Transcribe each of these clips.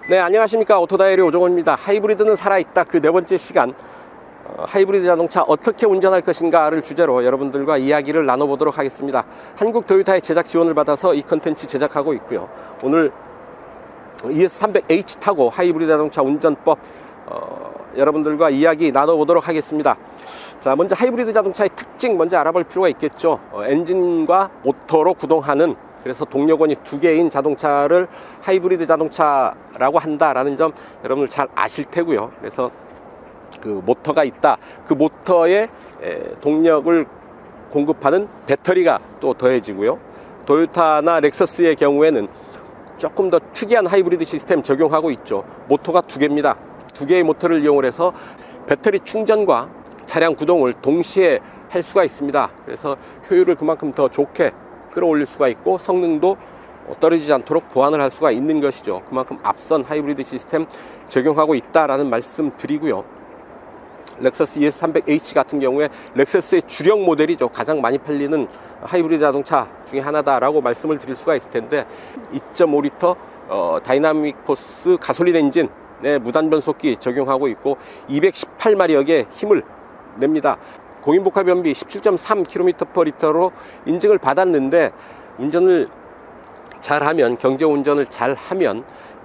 네, 안녕하십니까. 오토다이리 오종호입니다. 하이브리드는 살아있다. 그 네 번째 시간, 하이브리드 자동차 어떻게 운전할 것인가를 주제로 여러분들과 이야기를 나눠보도록 하겠습니다. 한국 도요타의 제작 지원을 받아서 이 컨텐츠 제작하고 있고요. 오늘 ES300H 타고 하이브리드 자동차 운전법 여러분들과 이야기 나눠보도록 하겠습니다. 자, 먼저 하이브리드 자동차의 특징 먼저 알아볼 필요가 있겠죠. 엔진과 모터로 구동하는, 그래서 동력원이 두 개인 자동차를 하이브리드 자동차라고 한다라는 점 여러분들 잘 아실 테고요. 그래서 그 모터가 있다. 그 모터에 동력을 공급하는 배터리가 또 더해지고요. 도요타나 렉서스의 경우에는 조금 더 특이한 하이브리드 시스템 적용하고 있죠. 모터가 두 개입니다. 두 개의 모터를 이용해서 배터리 충전과 차량 구동을 동시에 할 수가 있습니다. 그래서 효율을 그만큼 더 좋게 끌어올릴 수가 있고 성능도 떨어지지 않도록 보완을 할 수가 있는 것이죠. 그만큼 앞선 하이브리드 시스템 적용하고 있다라는 말씀 드리고요. 렉서스 ES300H 같은 경우에 렉서스의 주력 모델이죠. 가장 많이 팔리는 하이브리드 자동차 중에 하나다라고 말씀을 드릴 수가 있을 텐데 2.5리터 다이나믹 포스 가솔린 엔진 무단 변속기 적용하고 있고 218마력의 힘을 냅니다. 공인복합 연비 17.3km/L로 인증을 받았는데 운전을 잘하면, 경제 운전을 잘하면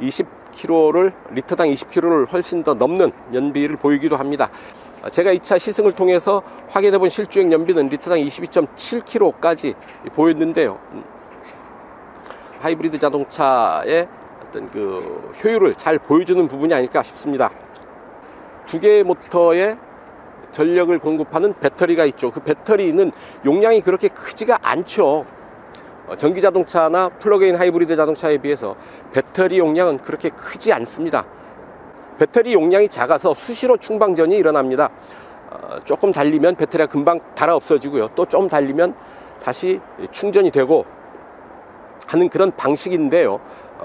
리터당 20km를 훨씬 더 넘는 연비를 보이기도 합니다. 제가 2차 시승을 통해서 확인해 본 실주행 연비는 리터당 22.7km까지 보였는데요. 하이브리드 자동차의 어떤 그 효율을 잘 보여주는 부분이 아닐까 싶습니다. 두 개의 모터에 전력을 공급하는 배터리가 있죠. 그 배터리는 용량이 그렇게 크지가 않죠. 전기 자동차나 플러그인 하이브리드 자동차에 비해서 배터리 용량은 그렇게 크지 않습니다. 배터리 용량이 작아서 수시로 충방전이 일어납니다. 조금 달리면 배터리가 금방 닳아 없어지고요. 또 좀 달리면 다시 충전이 되고 하는 그런 방식인데요.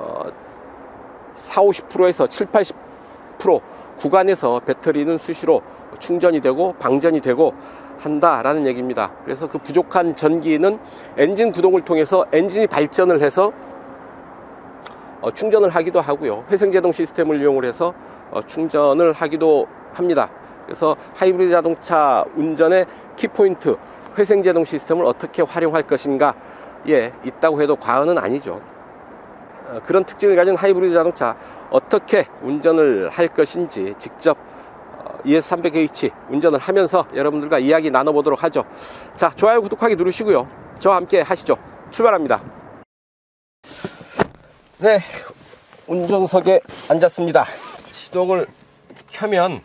40~50%에서 70~80% 구간에서 배터리는 수시로 충전이 되고 방전이 되고 한다라는 얘기입니다. 그래서 그 부족한 전기는 엔진 구동을 통해서 엔진이 발전을 해서 충전을 하기도 하고요. 회생제동 시스템을 이용을 해서 충전을 하기도 합니다. 그래서 하이브리드 자동차 운전의 키포인트, 회생제동 시스템을 어떻게 활용할 것인가에 있다고 해도 과언은 아니죠. 그런 특징을 가진 하이브리드 자동차 어떻게 운전을 할 것인지 직접 ES300H 운전을 하면서 여러분들과 이야기 나눠보도록 하죠. 자, 좋아요, 구독하기 누르시고요. 저와 함께 하시죠. 출발합니다. 네, 운전석에 앉았습니다. 시동을 켜면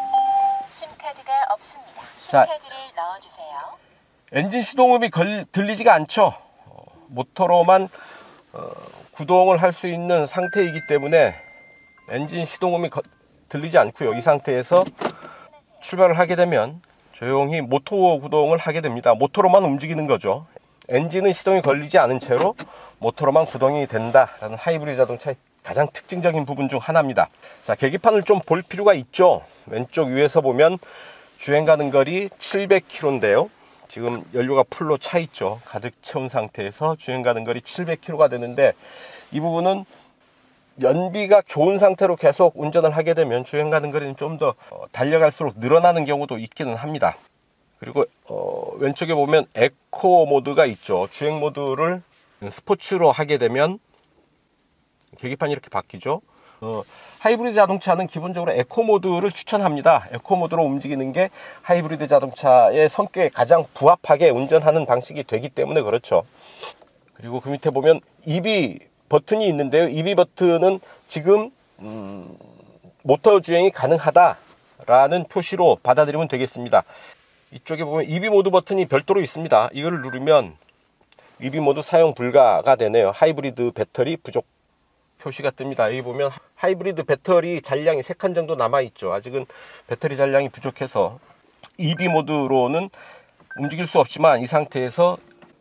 심카드가 없습니다. 심카드를 넣어주세요. 엔진 시동음이 들리지가 않죠. 모터로만 구동을 할 수 있는 상태이기 때문에 엔진 시동음이 들리지 않고요. 이 상태에서 출발을 하게 되면 조용히 모터 구동을 하게 됩니다. 모터로만 움직이는 거죠. 엔진은 시동이 걸리지 않은 채로 모터로만 구동이 된다라는 하이브리드 자동차의 가장 특징적인 부분 중 하나입니다. 자, 계기판을 좀 볼 필요가 있죠. 왼쪽 위에서 보면 주행 가는 거리 700km인데요. 지금 연료가 풀로 차 있죠. 가득 채운 상태에서 주행 가는 거리 700km가 되는데 이 부분은 연비가 좋은 상태로 계속 운전을 하게 되면 주행 가는 거리는 좀 더 달려갈수록 늘어나는 경우도 있기는 합니다. 그리고 왼쪽에 보면 에코 모드가 있죠. 주행 모드를 스포츠로 하게 되면 계기판이 이렇게 바뀌죠. 하이브리드 자동차는 기본적으로 에코 모드를 추천합니다. 에코 모드로 움직이는 게 하이브리드 자동차의 성격에 가장 부합하게 운전하는 방식이 되기 때문에 그렇죠. 그리고 그 밑에 보면 EB 버튼이 있는데요. EB 버튼은 지금 모터 주행이 가능하다라는 표시로 받아들이면 되겠습니다. 이쪽에 보면 EB 모드 버튼이 별도로 있습니다. 이걸 누르면 EB 모드 사용 불가가 되네요. 하이브리드 배터리 부족 표시가 뜹니다. 여기 보면 하이브리드 배터리 잔량이 3칸 정도 남아있죠. 아직은 배터리 잔량이 부족해서 EB 모드로는 움직일 수 없지만 이 상태에서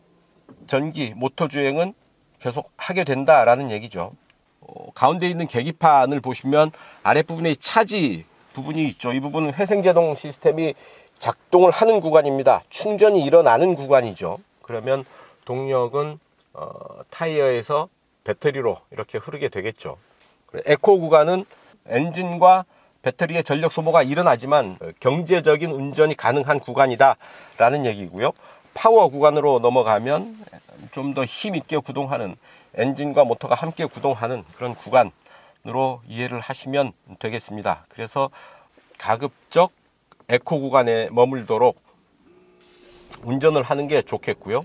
전기 모터 주행은 계속 하게 된다라는 얘기죠. 가운데 있는 계기판을 보시면 아랫부분에 차지 부분이 있죠. 이 부분은 회생제동 시스템이 작동을 하는 구간입니다. 충전이 일어나는 구간이죠. 그러면 동력은 타이어에서 배터리로 이렇게 흐르게 되겠죠. 에코 구간은 엔진과 배터리의 전력 소모가 일어나지만 경제적인 운전이 가능한 구간이다 라는 얘기고요. 파워 구간으로 넘어가면 좀 더 힘있게 구동하는, 엔진과 모터가 함께 구동하는 그런 구간으로 이해를 하시면 되겠습니다. 그래서 가급적 에코 구간에 머물도록 운전을 하는 게 좋겠고요.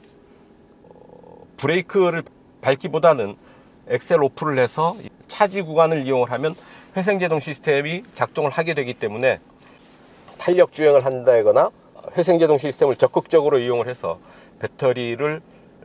브레이크를 밟기보다는 엑셀 오프를 해서 차지 구간을 이용하면 회생제동 시스템이 작동을 하게 되기 때문에 탄력 주행을 한다거나 회생제동 시스템을 적극적으로 이용을 해서 배터리를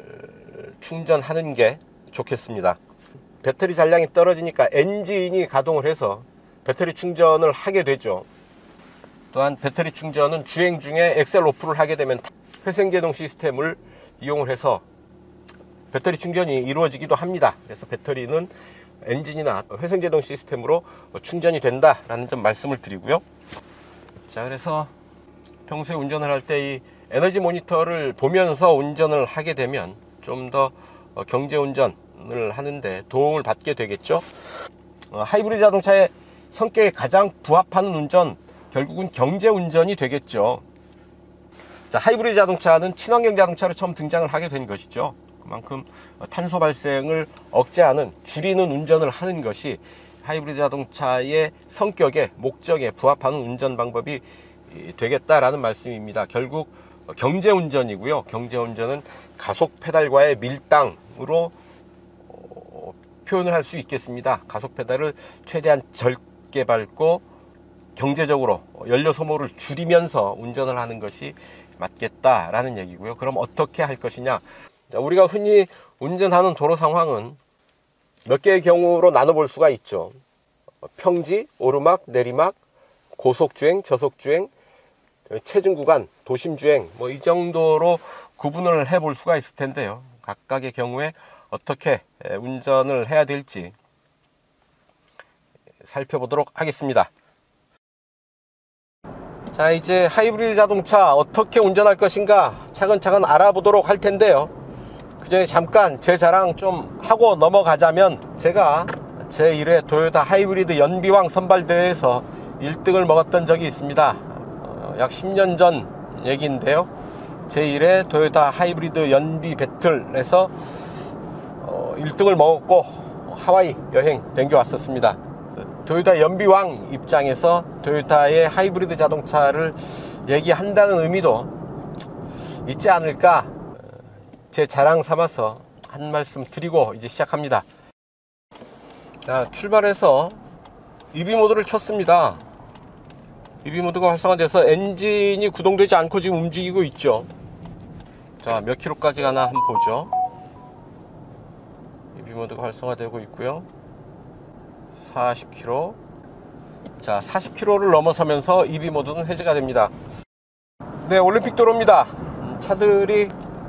충전하는 게 좋겠습니다. 배터리 잔량이 떨어지니까 엔진이 가동을 해서 배터리 충전을 하게 되죠. 또한 배터리 충전은 주행 중에 엑셀 오프를 하게 되면 회생제동 시스템을 이용을 해서 배터리 충전이 이루어지기도 합니다. 그래서 배터리는 엔진이나 회생제동 시스템으로 충전이 된다라는 점 말씀을 드리고요. 자, 그래서 평소에 운전을 할 때 이 에너지 모니터를 보면서 운전을 하게 되면 좀 더 경제 운전을 하는데 도움을 받게 되겠죠. 하이브리드 자동차의 성격에 가장 부합하는 운전, 결국은 경제 운전이 되겠죠. 자, 하이브리드 자동차는 친환경 자동차로 처음 등장을 하게 된 것이죠. 그만큼 탄소 발생을 억제하는, 줄이는 운전을 하는 것이 하이브리드 자동차의 성격에, 목적에 부합하는 운전 방법이 되겠다라는 말씀입니다. 결국 경제 운전이고요. 경제 운전은 가속 페달과의 밀당으로 표현을 할 수 있겠습니다. 가속 페달을 최대한 적게 밟고 경제적으로 연료 소모를 줄이면서 운전을 하는 것이 맞겠다라는 얘기고요. 그럼 어떻게 할 것이냐? 자, 우리가 흔히 운전하는 도로 상황은 몇 개의 경우로 나눠볼 수가 있죠. 평지, 오르막, 내리막, 고속주행, 저속주행, 체증 구간, 도심주행, 뭐 이 정도로 구분을 해볼 수가 있을 텐데요. 각각의 경우에 어떻게 운전을 해야 될지 살펴보도록 하겠습니다. 자, 이제 하이브리드 자동차 어떻게 운전할 것인가 차근차근 알아보도록 할 텐데요. 그 전에 잠깐 제 자랑 좀 하고 넘어가자면, 제가 제1회 도요타 하이브리드 연비왕 선발대회에서 1등을 먹었던 적이 있습니다. 약 10년 전 얘기인데요. 제1회 도요타 하이브리드 연비 배틀에서 1등을 먹었고 하와이 여행 댕겨왔었습니다. 도요타 연비왕 입장에서 도요타의 하이브리드 자동차를 얘기한다는 의미도 있지 않을까, 제 자랑 삼아서 한 말씀 드리고 이제 시작합니다. 자, 출발해서 EV 모드를 켰습니다. EV 모드가 활성화돼서 엔진이 구동되지 않고 지금 움직이고 있죠. 자, 몇 킬로까지 가나 한번 보죠. EV 모드가 활성화되고 있고요. 40km. 자, 40km를 넘어서면서 EV 모드는 해제가 됩니다. 네, 올림픽 도로입니다. 차들이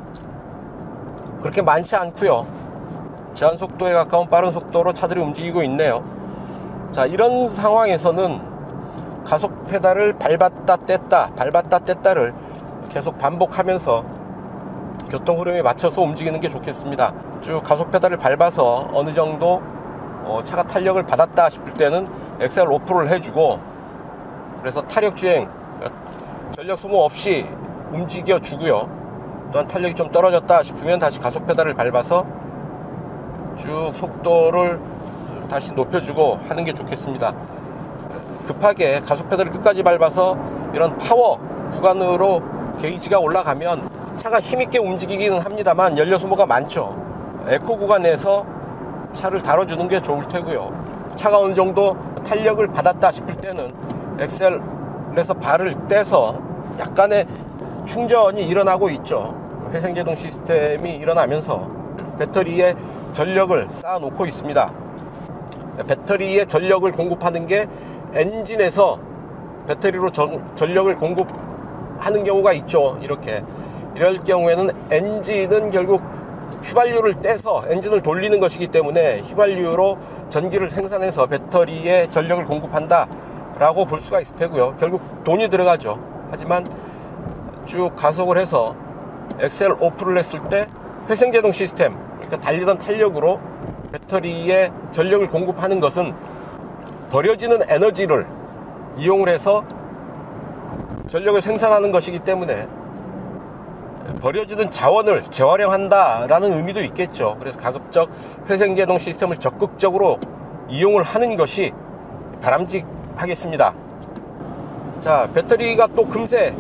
그렇게 많지 않고요. 제한 속도에 가까운 빠른 속도로 차들이 움직이고 있네요. 자, 이런 상황에서는 가속 페달을 밟았다 뗐다를 계속 반복하면서 교통 흐름에 맞춰서 움직이는 게 좋겠습니다. 쭉 가속 페달을 밟아서 어느 정도 차가 탄력을 받았다 싶을 때는 엑셀 오프를 해주고, 그래서 타력 주행, 전력 소모 없이 움직여 주고요. 또한 탄력이 좀 떨어졌다 싶으면 다시 가속 페달을 밟아서 쭉 속도를 다시 높여주고 하는 게 좋겠습니다. 급하게 가속 페달을 끝까지 밟아서 이런 파워 구간으로 게이지가 올라가면 차가 힘있게 움직이기는 합니다만 연료 소모가 많죠. 에코 구간에서 차를 다뤄주는 게 좋을 테고요. 차가 어느 정도 탄력을 받았다 싶을 때는 엑셀에서 발을 떼서 약간의 충전이 일어나고 있죠. 회생제동 시스템이 일어나면서 배터리에 전력을 쌓아 놓고 있습니다. 배터리에 전력을 공급하는 게 엔진에서 배터리로 전력을 공급하는 경우가 있죠. 이럴 경우에는 엔진은 결국 휘발유를 떼서 엔진을 돌리는 것이기 때문에 휘발유로 전기를 생산해서 배터리에 전력을 공급한다 라고 볼 수가 있을 테고요. 결국 돈이 들어가죠. 하지만 쭉 가속을 해서 엑셀 오프를 했을 때 회생제동 시스템, 그러니까 달리던 탄력으로 배터리에 전력을 공급하는 것은 버려지는 에너지를 이용을 해서 전력을 생산하는 것이기 때문에 버려지는 자원을 재활용한다라는 의미도 있겠죠. 그래서 가급적 회생제동 시스템을 적극적으로 이용을 하는 것이 바람직하겠습니다. 자, 배터리가 또 금세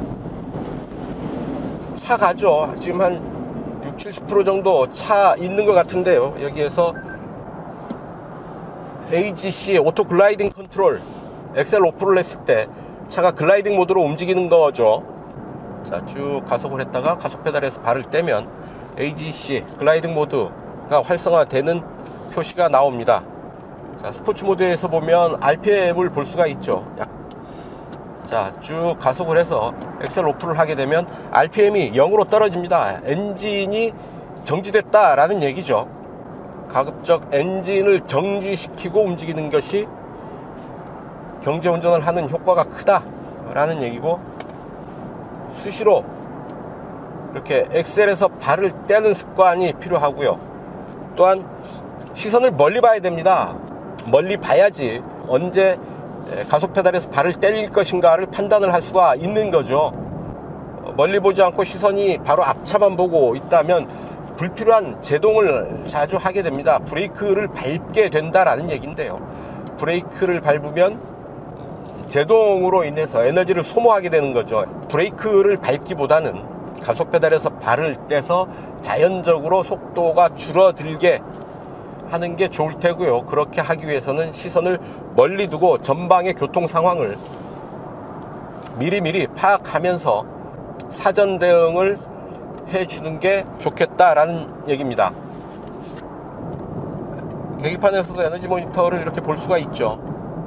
차 가죠. 지금 한 60-70% 정도 차 있는 것 같은데요. 여기에서 AGC 오토 글라이딩 컨트롤 엑셀 오프를 했을 때 차가 글라이딩 모드로 움직이는 거죠. 자, 쭉 가속을 했다가 가속 페달에서 발을 떼면 AGC 글라이딩 모드가 활성화되는 표시가 나옵니다. 자, 스포츠 모드에서 보면 RPM을 볼 수가 있죠. 자, 쭉 가속을 해서 엑셀 오프를 하게 되면 RPM이 0으로 떨어집니다. 엔진이 정지됐다라는 얘기죠. 가급적 엔진을 정지시키고 움직이는 것이 경제운전을 하는 효과가 크다라는 얘기고, 수시로 이렇게 엑셀에서 발을 떼는 습관이 필요하고요. 또한 시선을 멀리 봐야 됩니다. 멀리 봐야지 언제 가속 페달에서 발을 뗄 것인가를 판단을 할 수가 있는 거죠. 멀리 보지 않고 시선이 바로 앞차만 보고 있다면 불필요한 제동을 자주 하게 됩니다. 브레이크를 밟게 된다라는 얘기인데요. 브레이크를 밟으면 제동으로 인해서 에너지를 소모하게 되는 거죠. 브레이크를 밟기보다는 가속 페달에서 발을 떼서 자연적으로 속도가 줄어들게 하는 게 좋을 테고요. 그렇게 하기 위해서는 시선을 멀리 두고 전방의 교통 상황을 미리미리 파악하면서 사전 대응을 해주는 게 좋겠다라는 얘기입니다. 계기판에서도 에너지 모니터를 이렇게 볼 수가 있죠.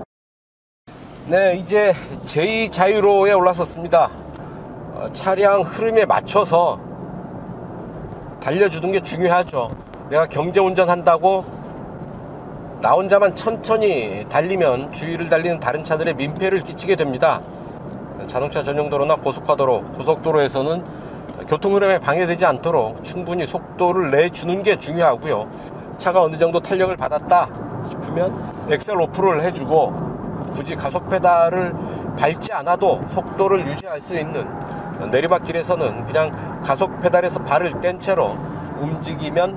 네, 이제 제2자유로에 올라섰습니다. 차량 흐름에 맞춰서 달려주는 게 중요하죠. 내가 경제운전 한다고 나 혼자만 천천히 달리면 주위를 달리는 다른 차들의 민폐를 끼치게 됩니다. 자동차 전용도로나 고속화도로, 고속도로에서는 교통 흐름에 방해되지 않도록 충분히 속도를 내주는 게 중요하고요. 차가 어느 정도 탄력을 받았다 싶으면 엑셀 오프를 해주고, 굳이 가속 페달을 밟지 않아도 속도를 유지할 수 있는 내리막길에서는 그냥 가속 페달에서 발을 뗀 채로 움직이면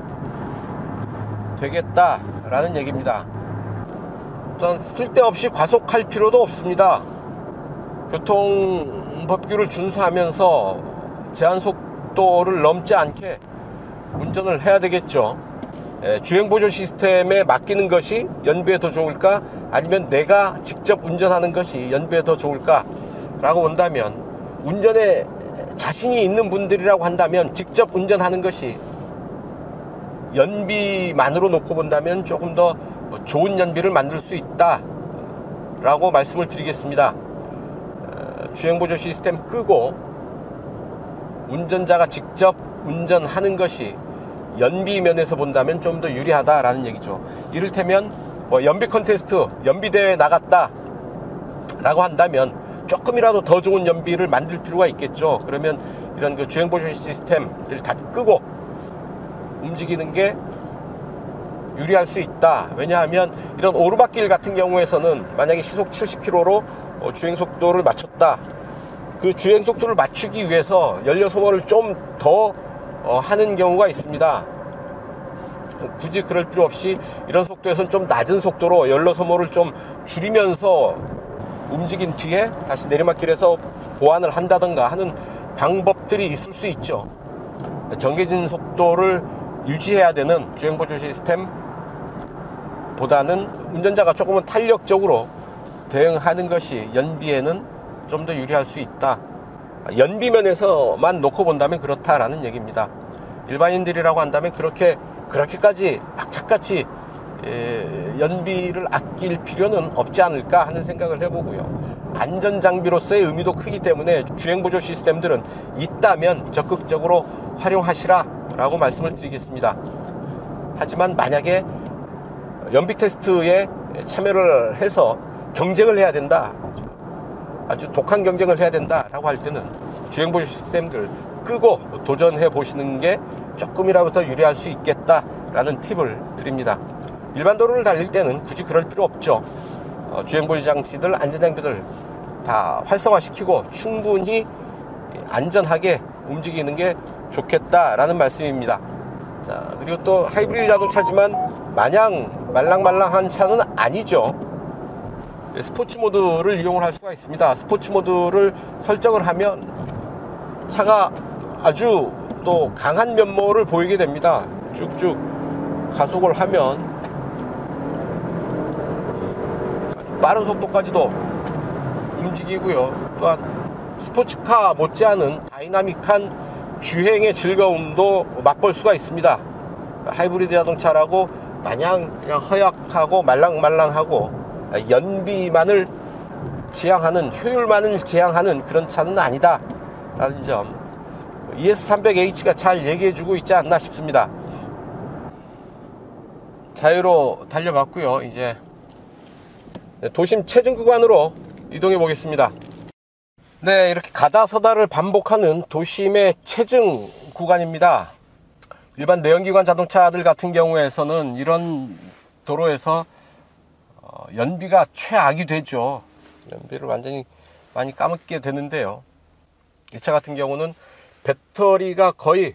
되겠다라는 얘기입니다. 또한 쓸데없이 과속할 필요도 없습니다. 교통법규를 준수하면서 제한 속도를 넘지 않게 운전을 해야 되겠죠. 주행보조 시스템에 맡기는 것이 연비에 더 좋을까? 아니면 내가 직접 운전하는 것이 연비에 더 좋을까? 라고 본다면, 운전에 자신이 있는 분들이라고 한다면 직접 운전하는 것이, 연비만으로 놓고 본다면 조금 더 좋은 연비를 만들 수 있다 라고 말씀을 드리겠습니다. 주행보조 시스템 끄고 운전자가 직접 운전하는 것이 연비 면에서 본다면 좀 더 유리하다라는 얘기죠. 이를테면 연비 컨테스트, 연비대회에 나갔다 라고 한다면 조금이라도 더 좋은 연비를 만들 필요가 있겠죠. 그러면 이런 그 주행보조 시스템들 다 끄고 움직이는 게 유리할 수 있다. 왜냐하면 이런 오르막길 같은 경우에서는 만약에 시속 70km로 주행속도를 맞췄다. 그 주행속도를 맞추기 위해서 연료 소모를 좀 더 하는 경우가 있습니다. 굳이 그럴 필요 없이 이런 속도에서는 좀 낮은 속도로 연료 소모를 좀 줄이면서 움직인 뒤에 다시 내리막길에서 보완을 한다든가 하는 방법들이 있을 수 있죠. 정해진 속도를 유지해야 되는 주행보조 시스템 보다는 운전자가 조금은 탄력적으로 대응하는 것이 연비에는 좀 더 유리할 수 있다. 연비 면에서만 놓고 본다면 그렇다라는 얘기입니다. 일반인들이라고 한다면 그렇게까지 악착같이 연비를 아낄 필요는 없지 않을까 하는 생각을 해보고요. 안전장비로서의 의미도 크기 때문에 주행보조 시스템들은 있다면 적극적으로 활용하시라 라고 말씀을 드리겠습니다. 하지만 만약에 연비 테스트에 참여를 해서 경쟁을 해야 된다, 아주 독한 경쟁을 해야 된다 라고 할 때는 주행보조 시스템들 끄고 도전해 보시는 게 조금이라도 더 유리할 수 있겠다 라는 팁을 드립니다. 일반 도로를 달릴 때는 굳이 그럴 필요 없죠. 주행보조 장치들, 안전장비들 다 활성화시키고 충분히 안전하게 움직이는 게 좋겠다라는 말씀입니다. 자, 그리고 또 하이브리드 자동차지만 마냥 말랑말랑한 차는 아니죠. 스포츠 모드를 이용을 할 수가 있습니다. 스포츠 모드를 설정을 하면 차가 아주 또 강한 면모를 보이게 됩니다. 쭉쭉 가속을 하면 빠른 속도까지도 움직이고요. 또한 스포츠카 못지않은 다이나믹한 주행의 즐거움도 맛볼 수가 있습니다. 하이브리드 자동차라고 마냥 그냥 허약하고 말랑말랑하고 연비만을 지향하는, 효율만을 지향하는 그런 차는 아니다 라는 점 ES300H가 잘 얘기해주고 있지 않나 싶습니다. 자유로 달려봤고요. 이제 도심 체증 구간으로 이동해 보겠습니다. 네, 이렇게 가다서다를 반복하는 도심의 체증 구간입니다. 일반 내연기관 자동차들 같은 경우에서는 이런 도로에서 연비가 최악이 되죠. 연비를 완전히 많이 까먹게 되는데요. 이 차 같은 경우는 배터리가 거의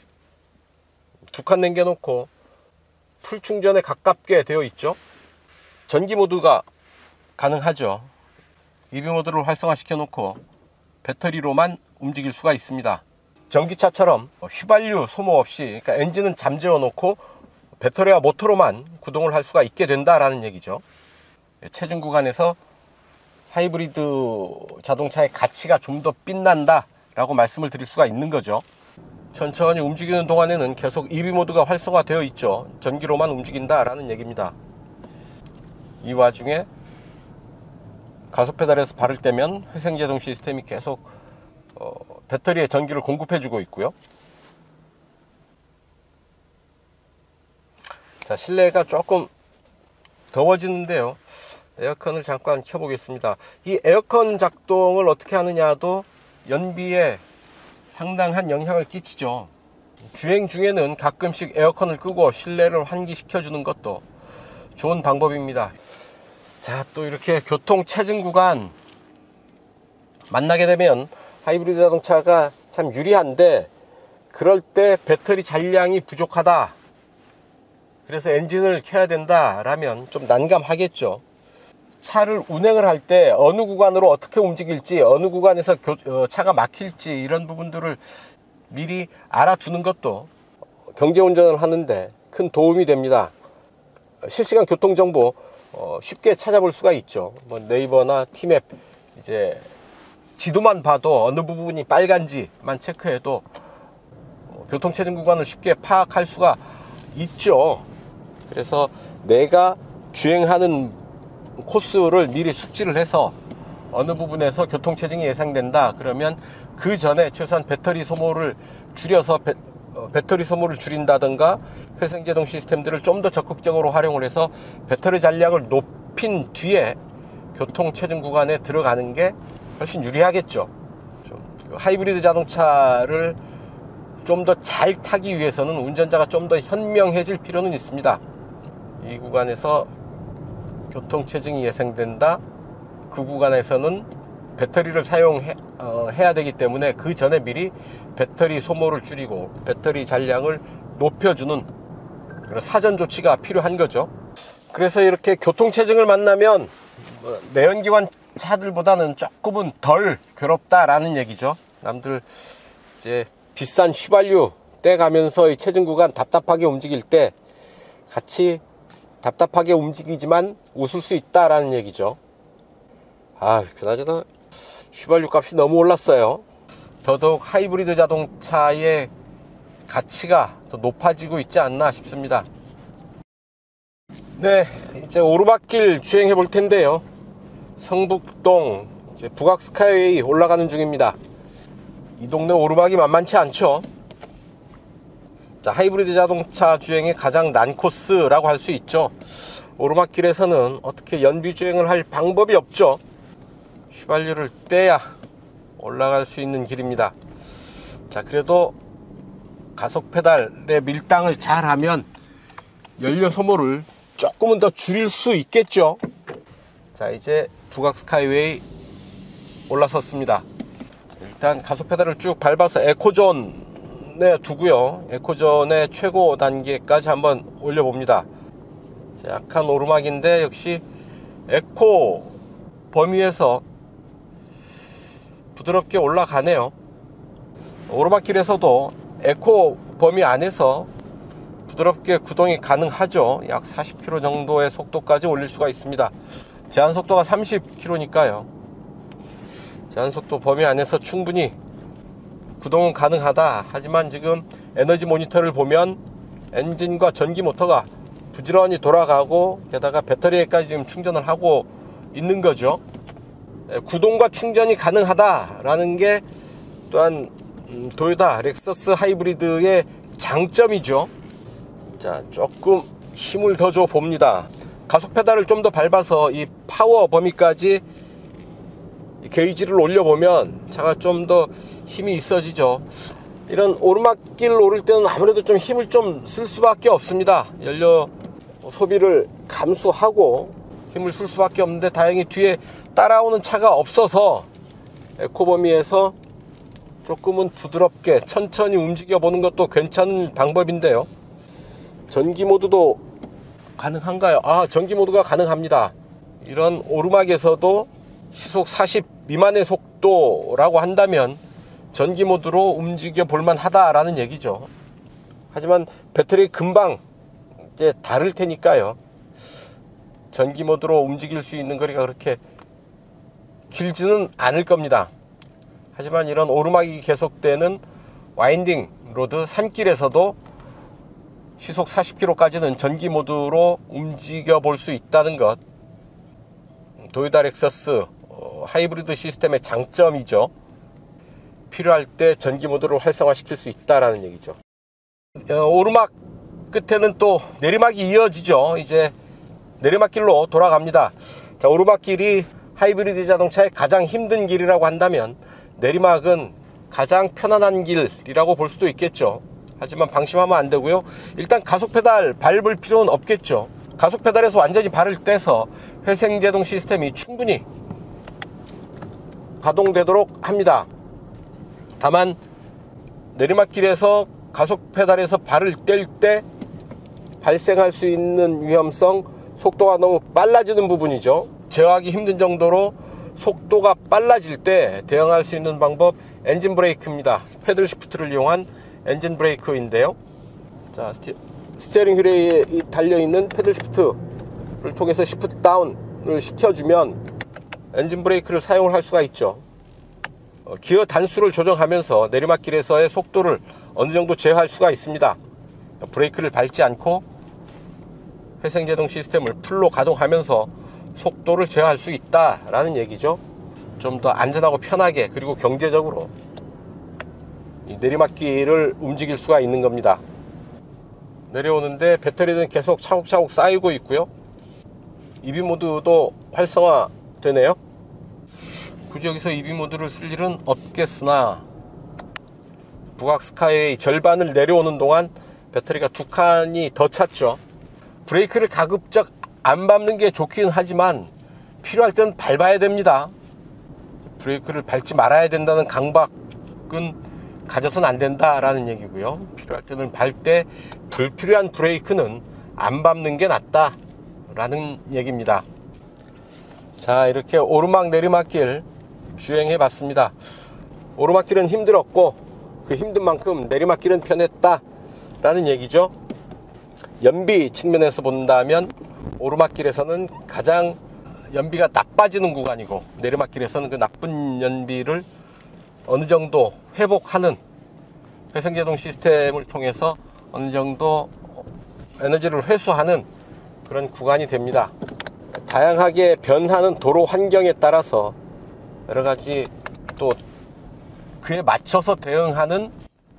2칸 남겨놓고 풀 충전에 가깝게 되어 있죠. 전기 모드가 가능하죠. EV 모드를 활성화시켜 놓고 배터리로만 움직일 수가 있습니다. 전기차처럼 휘발유 소모 없이, 그러니까 엔진은 잠재워 놓고 배터리와 모터로만 구동을 할 수가 있게 된다라는 얘기죠. 체증 구간에서 하이브리드 자동차의 가치가 좀 더 빛난다 라고 말씀을 드릴 수가 있는 거죠. 천천히 움직이는 동안에는 계속 EV 모드가 활성화되어 있죠. 전기로만 움직인다 라는 얘기입니다. 이 와중에 가속 페달에서 발을 떼면 회생제동 시스템이 계속 배터리에 전기를 공급해 주고 있고요. 자, 실내가 조금 더워지는데요. 에어컨을 잠깐 켜보겠습니다. 이 에어컨 작동을 어떻게 하느냐도 연비에 상당한 영향을 끼치죠. 주행 중에는 가끔씩 에어컨을 끄고 실내를 환기시켜 주는 것도 좋은 방법입니다. 자, 또 이렇게 교통 체증 구간 만나게 되면 하이브리드 자동차가 참 유리한데, 그럴 때 배터리 잔량이 부족하다, 그래서 엔진을 켜야 된다 라면 좀 난감하겠죠. 차를 운행을 할 때 어느 구간으로 어떻게 움직일지, 어느 구간에서 차가 막힐지, 이런 부분들을 미리 알아두는 것도 경제운전을 하는데 큰 도움이 됩니다. 실시간 교통정보 쉽게 찾아볼 수가 있죠. 뭐 네이버나 티맵, 이제 지도만 봐도 어느 부분이 빨간지만 체크해도 교통체증 구간을 쉽게 파악할 수가 있죠. 그래서 내가 주행하는 코스를 미리 숙지를 해서 어느 부분에서 교통체증이 예상된다 그러면 그 전에 최소한 배터리 소모를 줄여서 배터리 소모를 줄인다든가 회생제동 시스템들을 좀 더 적극적으로 활용을 해서 배터리 잔량을 높인 뒤에 교통체증 구간에 들어가는 게 훨씬 유리하겠죠. 하이브리드 자동차를 좀 더 잘 타기 위해서는 운전자가 좀 더 현명해질 필요는 있습니다. 이 구간에서 교통체증이 예상된다, 그 구간에서는 배터리를 사용해야 되기 때문에 그 전에 미리 배터리 소모를 줄이고 배터리 잔량을 높여주는 그런 사전 조치가 필요한 거죠. 그래서 이렇게 교통체증을 만나면 내연기관 차들보다는 조금은 덜 괴롭다라는 얘기죠. 남들 이제 비싼 휘발유 떼가면서 이 체증 구간 답답하게 움직일 때 같이 답답하게 움직이지만 웃을 수 있다라는 얘기죠. 아, 그나저나 휘발유 값이 너무 올랐어요. 더더욱 하이브리드 자동차의 가치가 더 높아지고 있지 않나 싶습니다. 네, 이제 오르막길 주행해 볼 텐데요. 성북동 이제 북악 스카이웨이 올라가는 중입니다. 이 동네 오르막이 만만치 않죠. 자, 하이브리드 자동차 주행의 가장 난 코스라고 할 수 있죠. 오르막길에서는 어떻게 연비 주행을 할 방법이 없죠. 휘발유를 떼야 올라갈 수 있는 길입니다. 자, 그래도 가속 페달의 밀당을 잘하면 연료 소모를 조금은 더 줄일 수 있겠죠. 자, 이제 북악 스카이웨이 올라섰습니다. 일단 가속 페달을 쭉 밟아서 에코존에 두고요. 에코존의 최고 단계까지 한번 올려봅니다. 자, 약한 오르막인데 역시 에코 범위에서 부드럽게 올라가네요. 오르막길에서도 에코 범위 안에서 부드럽게 구동이 가능하죠. 약 40km 정도의 속도까지 올릴 수가 있습니다. 제한 속도가 30km니까요. 제한 속도 범위 안에서 충분히 구동은 가능하다. 하지만 지금 에너지 모니터를 보면 엔진과 전기 모터가 부지런히 돌아가고 게다가 배터리에까지 지금 충전을 하고 있는 거죠. 구동과 충전이 가능하다라는 게 또한 도요타 렉서스 하이브리드의 장점이죠. 자, 조금 힘을 더 줘 봅니다. 가속 페달을 좀 더 밟아서 이 파워 범위까지 게이지를 올려보면 차가 좀 더 힘이 있어지죠. 이런 오르막길 오를 때는 아무래도 좀 힘을 좀 쓸 수밖에 없습니다. 연료 소비를 감수하고 힘을 쓸 수밖에 없는데 다행히 뒤에 따라오는 차가 없어서 에코 범위에서 조금은 부드럽게 천천히 움직여 보는 것도 괜찮은 방법인데요. 전기 모드도 가능한가요? 아, 전기 모드가 가능합니다. 이런 오르막에서도 시속 40 미만의 속도라고 한다면 전기 모드로 움직여 볼만 하다라는 얘기죠. 하지만 배터리 금방 이제 다를 테니까요. 전기 모드로 움직일 수 있는 거리가 그렇게 길지는 않을 겁니다. 하지만 이런 오르막이 계속되는 와인딩 로드 산길에서도 시속 40km까지는 전기 모드로 움직여 볼 수 있다는 것, 도요타 렉서스 하이브리드 시스템의 장점이죠. 필요할 때 전기 모드로 활성화시킬 수 있다라는 얘기죠. 오르막 끝에는 또 내리막이 이어지죠. 이제 내리막길로 돌아갑니다. 자, 오르막길이 하이브리드 자동차의 가장 힘든 길이라고 한다면 내리막은 가장 편안한 길이라고 볼 수도 있겠죠. 하지만 방심하면 안 되고요. 일단 가속 페달 밟을 필요는 없겠죠. 가속 페달에서 완전히 발을 떼서 회생제동 시스템이 충분히 가동되도록 합니다. 다만 내리막길에서 가속 페달에서 발을 뗄 때 발생할 수 있는 위험성, 속도가 너무 빨라지는 부분이죠. 제어하기 힘든 정도로 속도가 빨라질 때 대응할 수 있는 방법, 엔진 브레이크입니다. 패들 시프트를 이용한 엔진 브레이크인데요. 자, 스티어링 휠에 달려있는 패들 시프트를 통해서 시프트 다운을 시켜주면 엔진 브레이크를 사용을 할 수가 있죠. 기어 단수를 조정하면서 내리막길에서의 속도를 어느 정도 제어할 수가 있습니다. 브레이크를 밟지 않고 회생제동 시스템을 풀로 가동하면서 속도를 제어할 수 있다라는 얘기죠. 좀 더 안전하고 편하게 그리고 경제적으로 이 내리막길을 움직일 수가 있는 겁니다. 내려오는데 배터리는 계속 차곡차곡 쌓이고 있고요. EV 모드도 활성화 되네요. 굳이 여기서 EV 모드를 쓸 일은 없겠으나 북악 스카이웨이 절반을 내려오는 동안 배터리가 2칸이 더 찼죠. 브레이크를 가급적 안 밟는 게 좋긴 하지만 필요할 땐 밟아야 됩니다. 브레이크를 밟지 말아야 된다는 강박은 가져서는 안 된다라는 얘기고요. 필요할 때는 밟되 불필요한 브레이크는 안 밟는 게 낫다라는 얘기입니다. 자, 이렇게 오르막 내리막길 주행해 봤습니다. 오르막길은 힘들었고 그 힘든 만큼 내리막길은 편했다라는 얘기죠. 연비 측면에서 본다면 오르막길에서는 가장 연비가 나빠지는 구간이고 내리막길에서는 그 나쁜 연비를 어느 정도 회복하는 회생제동 시스템을 통해서 어느 정도 에너지를 회수하는 그런 구간이 됩니다. 다양하게 변하는 도로 환경에 따라서 여러 가지 또 그에 맞춰서 대응하는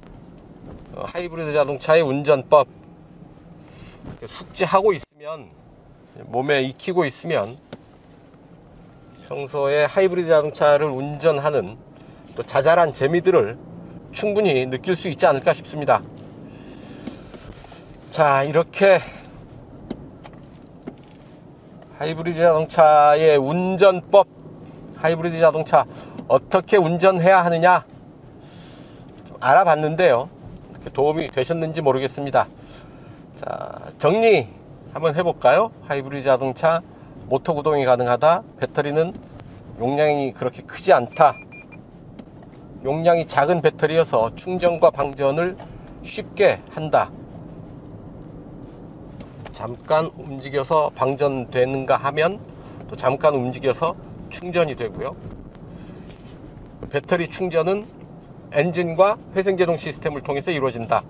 하이브리드 자동차의 운전법 숙지하고 있으면, 몸에 익히고 있으면 평소에 하이브리드 자동차를 운전하는 또 자잘한 재미들을 충분히 느낄 수 있지 않을까 싶습니다. 자, 이렇게 하이브리드 자동차의 운전법, 하이브리드 자동차 어떻게 운전해야 하느냐 좀 알아봤는데요. 도움이 되셨는지 모르겠습니다. 자, 정리 한번 해볼까요? 하이브리드 자동차 모터 구동이 가능하다. 배터리는 용량이 그렇게 크지 않다. 용량이 작은 배터리여서 충전과 방전을 쉽게 한다. 잠깐 움직여서 방전되는가 하면 또 잠깐 움직여서 충전이 되고요. 배터리 충전은 엔진과 회생제동 시스템을 통해서 이루어진다.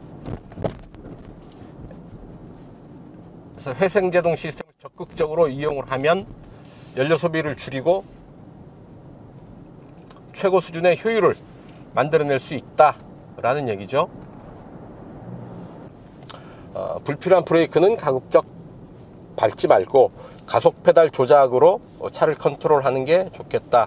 그래서 회생제동 시스템을 적극적으로 이용을 하면 연료 소비를 줄이고 최고 수준의 효율을 만들어낼 수 있다라는 얘기죠. 불필요한 브레이크는 가급적 밟지 말고 가속 페달 조작으로 차를 컨트롤하는 게 좋겠다.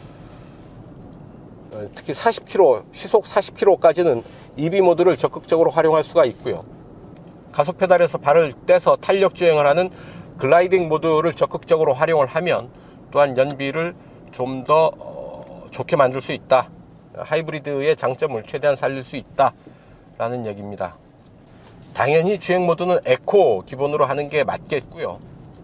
특히 40km, 시속 40km까지는 EV 모드를 적극적으로 활용할 수가 있고요. 가속 페달에서 발을 떼서 탄력 주행을 하는 글라이딩 모드를 적극적으로 활용을 하면 또한 연비를 좀 더 좋게 만들 수 있다. 하이브리드의 장점을 최대한 살릴 수 있다 라는 얘기입니다. 당연히 주행 모드는 에코 기본으로 하는 게 맞겠고요.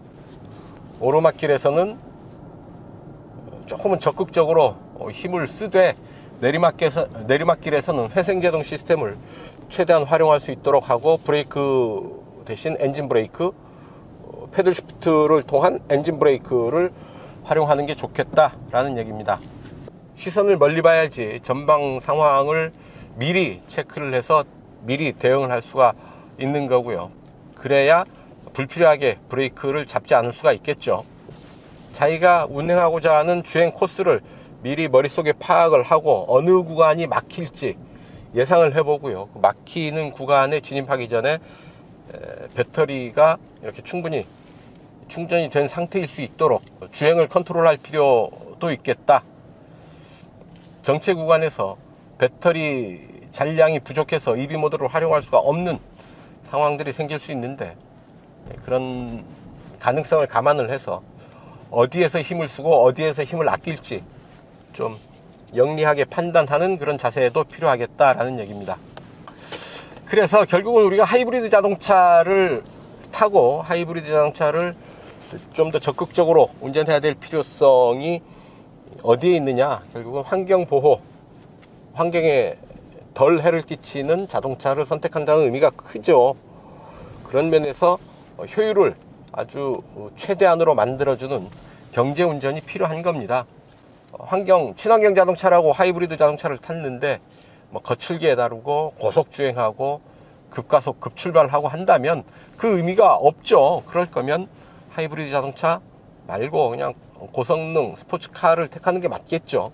오르막길에서는 조금은 적극적으로 힘을 쓰되 내리막길에서는 회생제동 시스템을 최대한 활용할 수 있도록 하고 브레이크 대신 엔진 브레이크, 패들 시프트를 통한 엔진 브레이크를 활용하는 게 좋겠다라는 얘기입니다. 시선을 멀리 봐야지 전방 상황을 미리 체크를 해서 미리 대응을 할 수가 있는 거고요. 그래야 불필요하게 브레이크를 잡지 않을 수가 있겠죠. 자기가 운행하고자 하는 주행 코스를 미리 머릿속에 파악을 하고 어느 구간이 막힐지 예상을 해보고요. 막히는 구간에 진입하기 전에 배터리가 이렇게 충분히 충전이 된 상태일 수 있도록 주행을 컨트롤할 필요도 있겠다. 정체 구간에서 배터리 잔량이 부족해서 EV 모드를 활용할 수가 없는 상황들이 생길 수 있는데 그런 가능성을 감안을 해서 어디에서 힘을 쓰고 어디에서 힘을 아낄지 좀 영리하게 판단하는 그런 자세도 필요하겠다라는 얘기입니다. 그래서 결국은 우리가 하이브리드 자동차를 타고 하이브리드 자동차를 좀 더 적극적으로 운전해야 될 필요성이 어디에 있느냐, 결국은 환경보호, 환경에 덜 해를 끼치는 자동차를 선택한다는 의미가 크죠. 그런 면에서 효율을 아주 최대한으로 만들어주는 경제운전이 필요한 겁니다. 친환경 자동차라고 하이브리드 자동차를 탔는데 거칠게 다루고 고속주행하고 급가속 급출발하고 한다면 그 의미가 없죠. 그럴 거면 하이브리드 자동차 말고 그냥 고성능 스포츠카를 택하는 게 맞겠죠.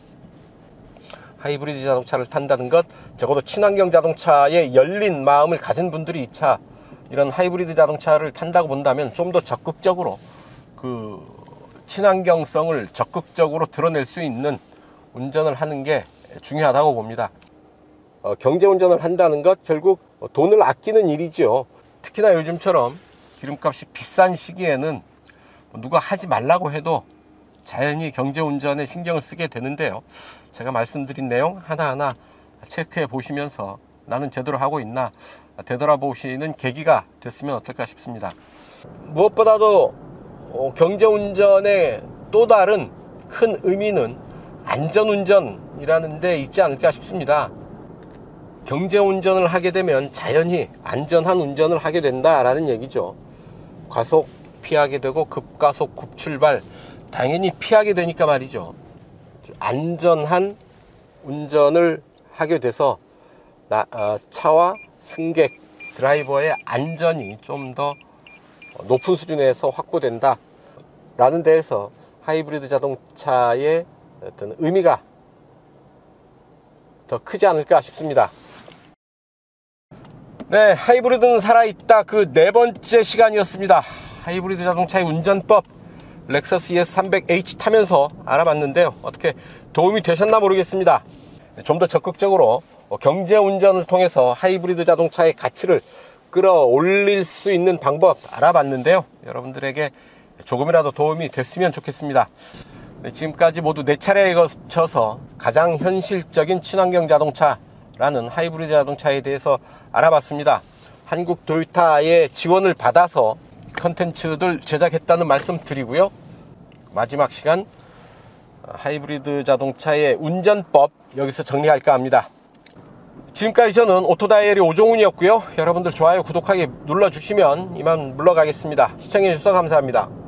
하이브리드 자동차를 탄다는 것, 적어도 친환경 자동차에 열린 마음을 가진 분들이 이런 하이브리드 자동차를 탄다고 본다면 좀 더 적극적으로 그 친환경성을 적극적으로 드러낼 수 있는 운전을 하는 게 중요하다고 봅니다. 경제운전을 한다는 것, 결국 돈을 아끼는 일이지요. 특히나 요즘처럼 기름값이 비싼 시기에는 누가 하지 말라고 해도 자연히 경제운전에 신경을 쓰게 되는데요. 제가 말씀드린 내용 하나하나 체크해 보시면서 나는 제대로 하고 있나 되돌아보시는 계기가 됐으면 어떨까 싶습니다. 무엇보다도 경제운전의 또 다른 큰 의미는 안전운전이라는 데 있지 않을까 싶습니다. 경제운전을 하게 되면 자연히 안전한 운전을 하게 된다라는 얘기죠. 과속 피하게 되고 급가속 급출발 당연히 피하게 되니까 말이죠. 안전한 운전을 하게 돼서 차와 승객, 드라이버의 안전이 좀 더 높은 수준에서 확보된다 라는 데에서 하이브리드 자동차의 어떤 의미가 더 크지 않을까 싶습니다. 네, 하이브리드는 살아있다. 그 네 번째 시간이었습니다. 하이브리드 자동차의 운전법, 렉서스 ES300H 타면서 알아봤는데요. 어떻게 도움이 되셨나 모르겠습니다. 좀 더 적극적으로 경제운전을 통해서 하이브리드 자동차의 가치를 끌어올릴 수 있는 방법 알아봤는데요. 여러분들에게 조금이라도 도움이 됐으면 좋겠습니다. 지금까지 모두 4차례에 거쳐서 가장 현실적인 친환경 자동차라는 하이브리드 자동차에 대해서 알아봤습니다. 한국 도요타의 지원을 받아서 컨텐츠들 제작했다는 말씀 드리고요. 마지막 시간 하이브리드 자동차의 운전법 여기서 정리할까 합니다. 지금까지 저는 오토다이어리 오종훈이었고요. 여러분들 좋아요, 구독하기 눌러주시면 이만 물러가겠습니다. 시청해주셔서 감사합니다.